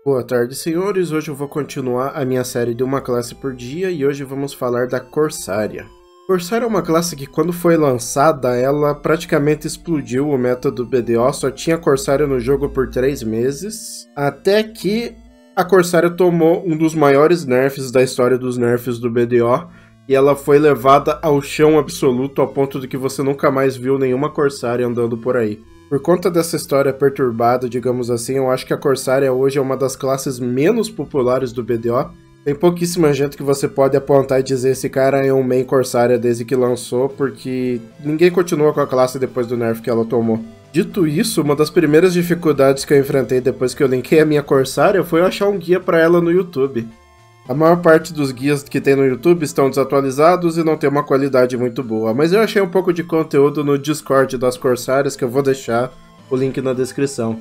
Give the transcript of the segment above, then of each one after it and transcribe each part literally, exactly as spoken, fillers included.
Boa tarde, senhores. Hoje eu vou continuar a minha série de uma classe por dia e hoje vamos falar da Corsária. Corsária é uma classe que, quando foi lançada, ela praticamente explodiu o meta do B D O, só tinha Corsária no jogo por três meses, até que a Corsária tomou um dos maiores nerfs da história dos nerfs do B D O, e ela foi levada ao chão absoluto ao ponto de que você nunca mais viu nenhuma Corsária andando por aí. Por conta dessa história perturbada, digamos assim, eu acho que a Corsária hoje é uma das classes menos populares do B D O. Tem pouquíssima gente que você pode apontar e dizer esse cara é um main Corsária desde que lançou, porque ninguém continua com a classe depois do nerf que ela tomou. Dito isso, uma das primeiras dificuldades que eu enfrentei depois que eu linkei a minha Corsária foi eu achar um guia para ela no YouTube. A maior parte dos guias que tem no YouTube estão desatualizados e não tem uma qualidade muito boa, mas eu achei um pouco de conteúdo no Discord das Corsárias que eu vou deixar o link na descrição.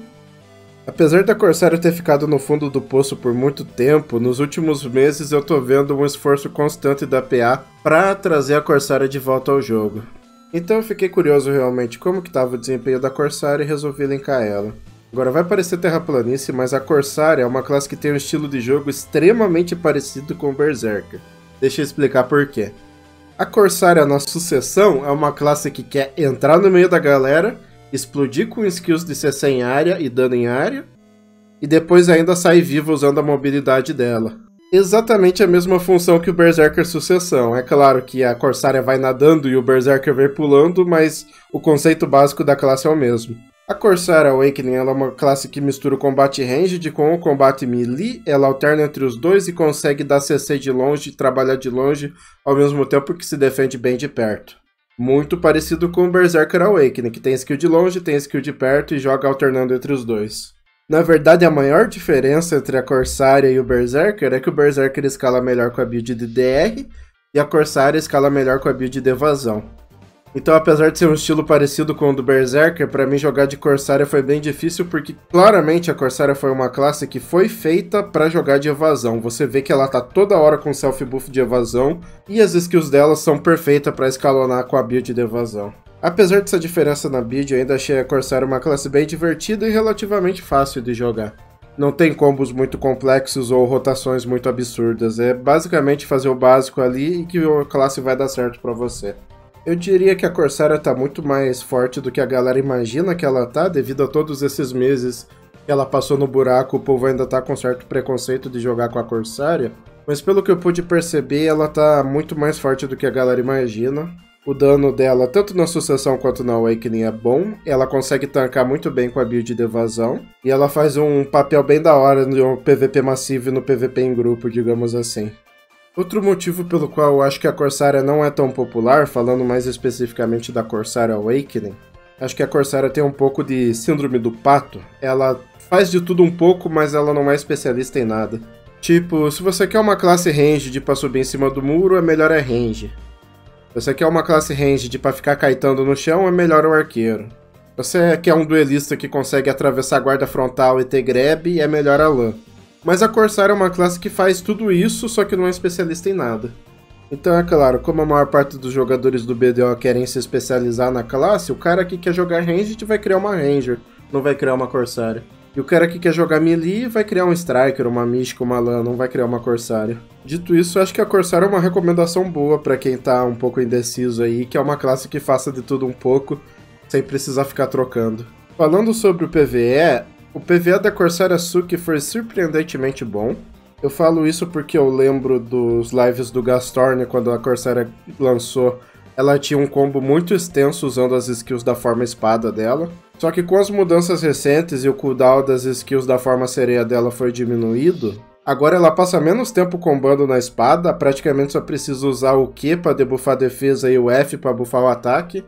Apesar da Corsária ter ficado no fundo do poço por muito tempo, nos últimos meses eu tô vendo um esforço constante da P A para trazer a Corsária de volta ao jogo. Então eu fiquei curioso realmente como que estava o desempenho da Corsária e resolvi linkar ela. Agora vai parecer terraplanice, mas a Corsária é uma classe que tem um estilo de jogo extremamente parecido com o Berserker. Deixa eu explicar por quê. A Corsária na sucessão é uma classe que quer entrar no meio da galera, explodir com skills de C C em área e dano em área, e depois ainda sair viva usando a mobilidade dela. Exatamente a mesma função que o Berserker sucessão. É claro que a Corsária vai nadando e o Berserker vai pulando, mas o conceito básico da classe é o mesmo. A Corsária Awakening ela é uma classe que mistura o combate ranged com o combate melee, ela alterna entre os dois e consegue dar C C de longe e trabalhar de longe ao mesmo tempo que se defende bem de perto. Muito parecido com o Berserker Awakening, que tem skill de longe, tem skill de perto e joga alternando entre os dois. Na verdade, a maior diferença entre a Corsária e o Berserker é que o Berserker escala melhor com a build de D R e a Corsária escala melhor com a build de evasão. Então, apesar de ser um estilo parecido com o do Berserker, pra mim jogar de Corsária foi bem difícil, porque claramente a Corsária foi uma classe que foi feita pra jogar de evasão. Você vê que ela tá toda hora com self-buff de evasão, e as skills dela são perfeitas pra escalonar com a build de evasão. Apesar dessa diferença na build, eu ainda achei a Corsária uma classe bem divertida e relativamente fácil de jogar. Não tem combos muito complexos ou rotações muito absurdas, é basicamente fazer o básico ali e que a classe vai dar certo pra você. Eu diria que a Corsária tá muito mais forte do que a galera imagina que ela tá, devido a todos esses meses que ela passou no buraco, o povo ainda tá com certo preconceito de jogar com a Corsária, mas pelo que eu pude perceber, ela tá muito mais forte do que a galera imagina. O dano dela, tanto na sucessão quanto na Awakening, é bom, ela consegue tancar muito bem com a build de evasão, e ela faz um papel bem da hora no P V P massivo e no P V P em grupo, digamos assim. Outro motivo pelo qual eu acho que a Corsária não é tão popular, falando mais especificamente da Corsária Awakening, acho que a Corsária tem um pouco de síndrome do pato. Ela faz de tudo um pouco, mas ela não é especialista em nada. Tipo, se você quer uma classe ranged pra subir em cima do muro, é melhor é range. Se você quer uma classe ranged pra ficar caetando no chão, é melhor o arqueiro. Se você quer um duelista que consegue atravessar a guarda frontal e ter grab, é melhor a lã. Mas a Corsária é uma classe que faz tudo isso, só que não é especialista em nada. Então é claro, como a maior parte dos jogadores do B D O querem se especializar na classe, o cara que quer jogar Ranged vai criar uma Ranger, não vai criar uma Corsária. E o cara que quer jogar Melee vai criar um Striker, uma Mística, uma Lã, não vai criar uma Corsária. Dito isso, acho que a Corsária é uma recomendação boa pra quem tá um pouco indeciso aí, que é uma classe que faça de tudo um pouco, sem precisar ficar trocando. Falando sobre o P V E, o P V E da Corsária Suki foi surpreendentemente bom. Eu falo isso porque eu lembro dos lives do Gastorn, quando a Corsária lançou. Ela tinha um combo muito extenso usando as skills da forma espada dela. Só que com as mudanças recentes e o cooldown das skills da forma sereia dela foi diminuído, agora ela passa menos tempo combando na espada, praticamente só precisa usar o Q para debuffar a defesa e o F para buffar o ataque.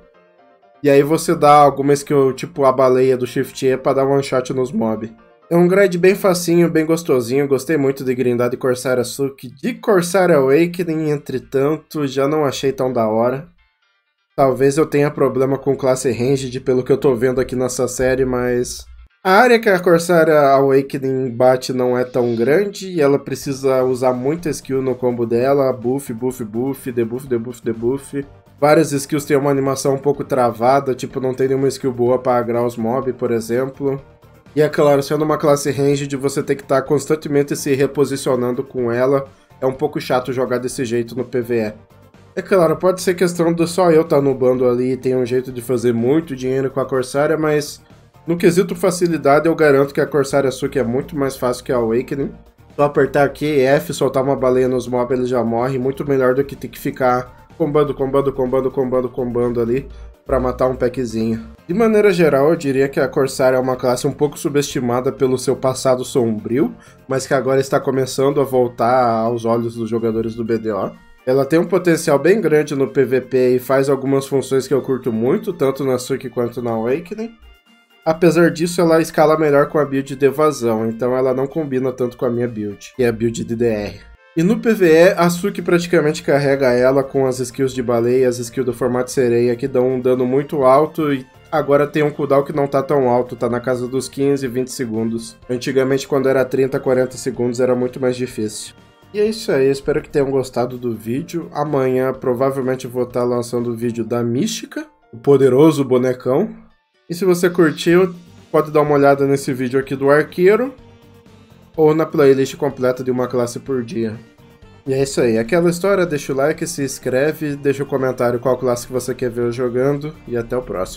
E aí você dá alguma skill tipo a baleia do Shift E pra dar one shot nos mob. É um grind bem facinho, bem gostosinho, gostei muito de grindar de Corsária Suki. De Corsária Awakening, entretanto, já não achei tão da hora. Talvez eu tenha problema com classe ranged pelo que eu tô vendo aqui nessa série, mas... a área que a Corsária Awakening bate não é tão grande e ela precisa usar muita skill no combo dela, buff, buff, buff, debuff, debuff, debuff. Várias skills têm uma animação um pouco travada, tipo, não tem nenhuma skill boa pra agrar os mob, por exemplo. E é claro, sendo uma classe ranged, você tem que estar tá constantemente se reposicionando com ela. É um pouco chato jogar desse jeito no P V E. É claro, pode ser questão de só eu estar tá no bando ali e ter um jeito de fazer muito dinheiro com a Corsária, mas no quesito facilidade eu garanto que a Corsária Suki é muito mais fácil que a Awakening. Só apertar Q e F, soltar uma baleia nos mobs, ele já morre, muito melhor do que ter que ficar combando, combando, combando, combando, combando ali pra matar um packzinho. De maneira geral, eu diria que a Corsária é uma classe um pouco subestimada pelo seu passado sombrio, mas que agora está começando a voltar aos olhos dos jogadores do B D O. Ela tem um potencial bem grande no P V P e faz algumas funções que eu curto muito, tanto na Suki quanto na Awakening. Apesar disso, ela escala melhor com a build de evasão, então ela não combina tanto com a minha build, que é a build de D R. E no P V E, a Suki praticamente carrega ela com as skills de baleia e as skills do formato sereia, que dão um dano muito alto e agora tem um cooldown que não tá tão alto, tá na casa dos quinze, vinte segundos. Antigamente, quando era trinta, quarenta segundos, era muito mais difícil. E é isso aí, espero que tenham gostado do vídeo. Amanhã provavelmente vou estar lançando o vídeo da Mística, o poderoso bonecão. E se você curtiu, pode dar uma olhada nesse vídeo aqui do Arqueiro, ou na playlist completa de uma classe por dia. E é isso aí, aquela história, deixa o like, se inscreve, deixa o comentário qual classe que você quer ver eu jogando, e até o próximo.